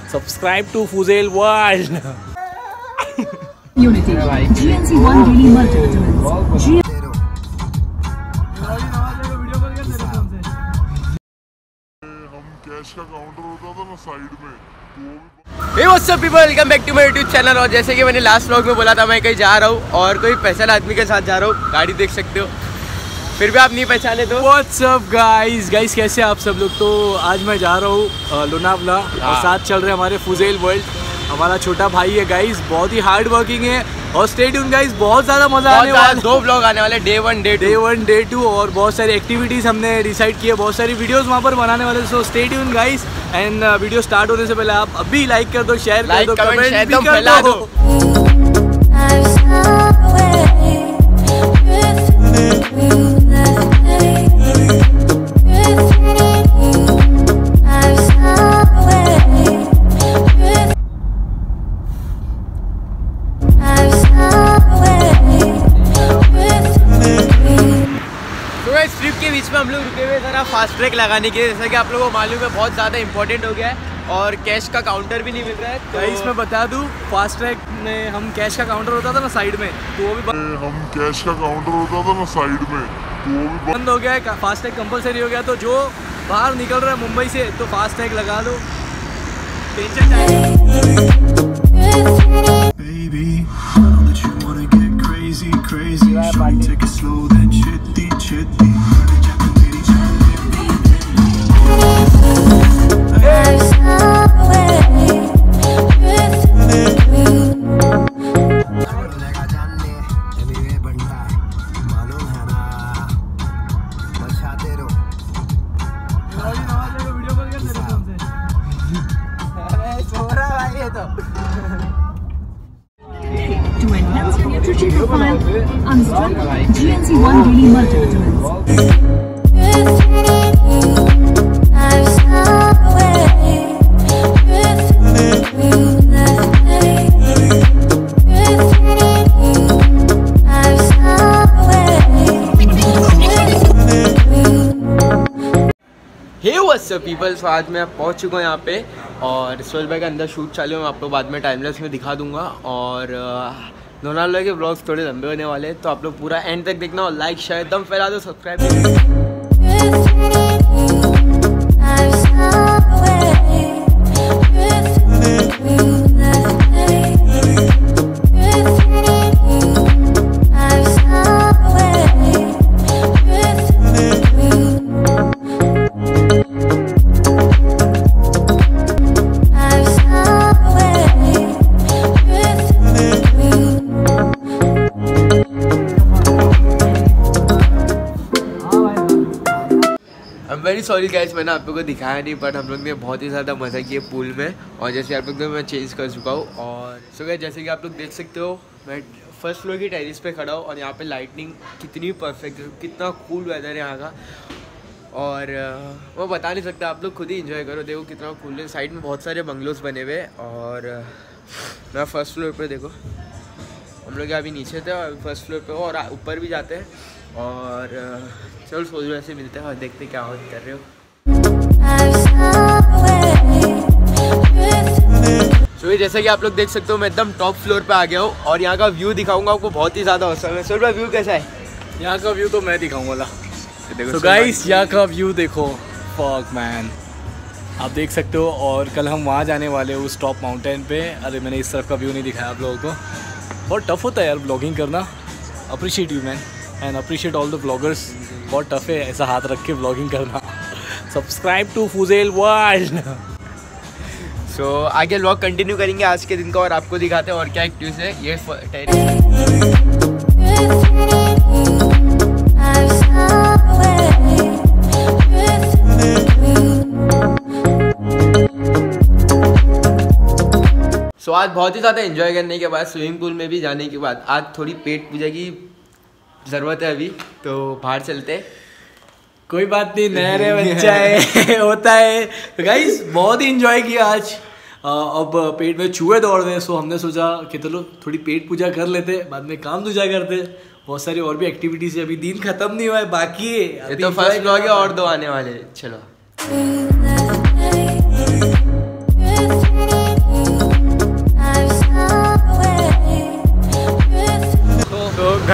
Subscribe to Fuzel World. Unity. GNC One Daily Multivitamins. Cash का counter होता था ना साइड में, Hey what's up people, welcome back to my YouTube channel. और जैसे कि मैंने लास्ट व्लॉग में बोला था मैं कहीं जा रहा हूँ और कोई पैसा आदमी के साथ जा रहा हूँ, गाड़ी देख सकते हो, फिर भी आप नहीं पहचाने तो। What's up guys कैसे आप सब लोग। तो आज मैं जा रहा हूँ लोनावला और साथ चल रहे हमारे फुजेल वर्ल्ड। हमारा छोटा भाई है गाइस, बहुत ही हार्ड वर्किंग है और स्टे ट्यून गाइस, बहुत ज़्यादा मजा आने वाला है। 2 व्लॉग आने वाले, डे 1 डे 2 और बहुत सारी एक्टिविटीज़ हमने डिसाइड की है, बहुत सारी वीडियोस वहाँ पर बनाने वाले। So stay tune guys and video start होने से पहले आप अभी लाइक कर दो, शेयर कर दो, कमेंट भी कर दो। ट्रिप के बीच में हम लोग रुके हुए जरा फास्ट ट्रैक लगाने के लिए, जैसा कि आप लोगों को मालूम है बहुत ज़्यादा इंपॉर्टेंट हो गया है और कैश का काउंटर भी नहीं मिल रहा है। तो इसमें बता दूं, फास्ट ट्रैक में हम कैश का काउंटर होता था ना साइड में, तो वो भी बंद हो गया है। फास्ट टैग कंपलसरी हो गया, तो जो बाहर निकल रहा है मुंबई से तो फास्ट टैग लगा दो, tension To enhance your nutrition profile, Unstrength GNC One Daily Multivitamins. Hey what's up people, so आज मैं पहुंच चुका हूँ यहाँ पे और सोल भाई का अंदर शूट चालू है, मैं आपको बाद में टाइमलेस में दिखा दूंगा। और लोनावला के व्लॉग्स थोड़े लंबे होने वाले हैं, तो आप लोग पूरा एंड तक देखना और लाइक शेयर दम फैला दो, सब्सक्राइब। वेरी सॉरी गाइस, मैंने आप लोगों को दिखाया नहीं, बट हम लोग ने बहुत ही ज़्यादा मज़ा किया पूल में। और जैसे आप लोग मैं चेंज कर चुका हूँ और सो गाइस जैसे कि आप लोग देख सकते हो, मैं फर्स्ट फ्लोर की टेरेस पे खड़ा हूँ और यहाँ पे लाइटनिंग कितनी परफेक्ट है, कितना कूल वेदर है यहाँ का। और वो बता नहीं सकता, आप लोग खुद ही इंजॉय करो, देखो कितना कूल है। साइड में बहुत सारे बंगलोज बने हुए और मैं फर्स्ट फ्लोर पर, देखो हम लोग अभी नीचे थे और फर्स्ट फ्लोर पर और ऊपर भी जाते हैं। और चलो सोच ऐसे मिलते हैं और देखते क्या हो कर रहे हो। तो जैसा कि आप लोग देख सकते हो, मैं एकदम टॉप फ्लोर पे आ गया हूँ और यहाँ का व्यू दिखाऊंगा आपको, बहुत ही ज़्यादा औसम है। सोल भाई व्यू कैसा है? यहाँ का व्यू तो मैं दिखाऊंगा। तो गाइस यहाँ का व्यू देखो, फक मैन, आप देख सकते हो। और कल हम वहाँ जाने वाले हैं उस टॉप माउंटेन पे। अरे मैंने इस तरफ का व्यू नहीं दिखाया आप लोगों को, बहुत टफ होता है यार ब्लॉगिंग करना। Appreciate you man and appreciate all the bloggers, बहुत टफ है ऐसा हाथ रख के ब्लॉगिंग करना। Subscribe to Fuzail world. So आगे व्लॉग कंटिन्यू करेंगे आज के दिन का और आपको दिखाते हैं और क्या एक्टिविटीज है। ये सो आज बहुत ही ज़्यादा एंजॉय करने के बाद, स्विमिंग पूल में भी जाने के बाद, आज थोड़ी पेट पूजा की ज़रूरत है अभी, तो बाहर चलते। कोई बात नहीं, नया नया बच्चा है होता है। गाइस बहुत ही इंजॉय किया आज। अब पेट में चूहे दौड़ रहे, सो हमने सोचा कि चलो थोड़ी पेट पूजा कर लेते, बाद में काम दूजा करते। बहुत सारी और भी एक्टिविटीज है, अभी दिन खत्म नहीं हुआ है, बाकी है। ये तो फर्स्ट ब्लॉग है और 2 आने वाले। चलो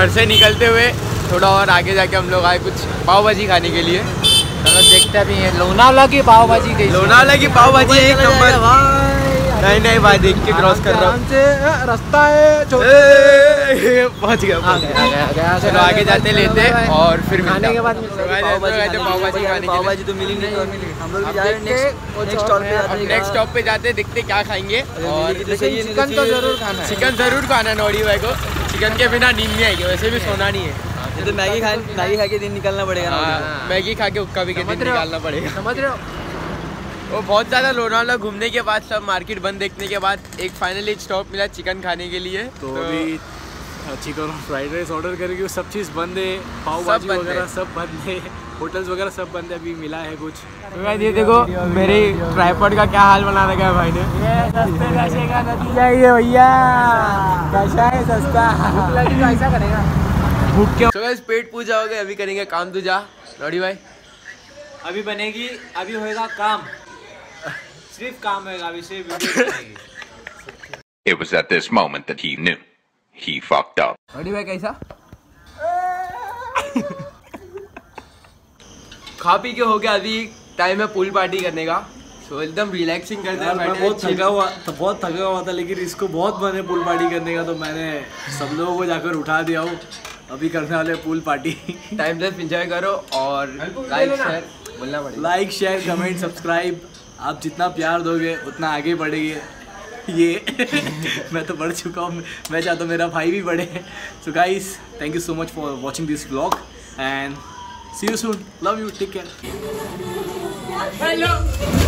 घर से निकलते हुए थोड़ा और आगे जाके हम लोग आए कुछ पाव भाजी खाने के लिए। चलो देखते भी हैं लोनावला की पाव भाजी कैसी। लोनावला की पाव भाजी एक नंबर। नहीं भाई देख के क्रॉस कर रहा हूँ। रास्ता है पहुँच गया। चलो आगे जाते लेते और फिर खाने के बाद पाव भाजी तो मिली नहीं और मिली। हम लोग जा रहे हैं नेक्स्ट स्टॉप पे जाते देखते क्या खाएंगे। और चिकन तो जरूर खाना है। चिकन जरूर खाना नौड़ी भाई को। चिकन के बिना नींद नहीं आएगी। वैसे भी सोना नहीं है तो मैगी खा के दिन निकलना पड़ेगा। मैगी खा के हुक्का भी के दिन निकालना पड़ेगा। समझ रहे हो? वो बहुत ज़्यादा लोनावला घूमने के बाद सब मार्केट बंद देखने के बाद एक फाइनली स्टॉप मिला चिकन खाने के लिए। तो अभी चिकन फ्राइड राइस ऑर्डर करेंगे। सब चीज़ बंद है, पाव भाजी वगैरह सब बंद है, होटल्स वगैरह सब बंद है। अभी मिला है कुछ। तो ये देखो मेरे ट्राइपॉड का क्या हाल बना रखा है भाई ने। ये सस्ते नशे का नतीजा है भैया। नशा है सस्ता। भूख लगी तो ऐसा करेगा। भूख क्यों? तो पेट पूजा हो गया। अभी करेंगे काम दूजा नौड़ी भाई। अभी बनेगी, अभी होएगा काम। सिर्फ काम होएगा, अभी सिर्फ वीडियो बनेगी। It was at this moment that he knew he fucked up. नौड़ी भाई कैसा? खा पी के हो गया। अभी टाइम है पूल पार्टी करने का। तो एकदम रिलैक्सिंग करते हैं। मैं बहुत थका हुआ था लेकिन इसको बहुत मन है पूल पार्टी करने का, तो मैंने सब लोगों को जाकर उठा दिया हूँ। अभी करने वाले पूल पार्टी। टाइम से एंजॉय करो और लाइक शेयर बोलना पड़ेगा। Like share comment subscribe. आप जितना प्यार दोगे उतना आगे बढ़ेंगे। ये मैं तो बढ़ चुका हूँ। मैं चाहता हूँ मेरा भाई भी बढ़े। So guys thank you so much for watching this vlog and see you soon. Love you, take care. Hello.